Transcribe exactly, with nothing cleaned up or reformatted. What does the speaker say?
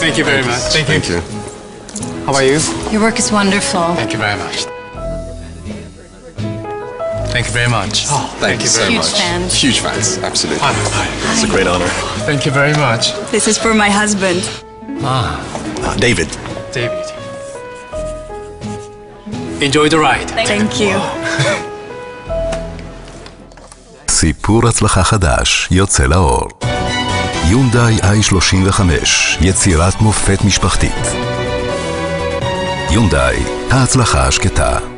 Thank you very much. Thank you. Thank you. How are you? Your work is wonderful. Thank you very much. Thank you very much. Oh, thank, you so Huge much. fans. Huge fans, absolutely. Hi. Hi. It's a great honor. Thank you very much. This is for my husband. Ah, Uh, David. David. Enjoy the ride. Thank you. סיפור הצלחה חדש יוצא לאור. יונדאי איי שלושים וחמש, יצירת מופת משפחתית. יונדאי, ההצלחה השקטה.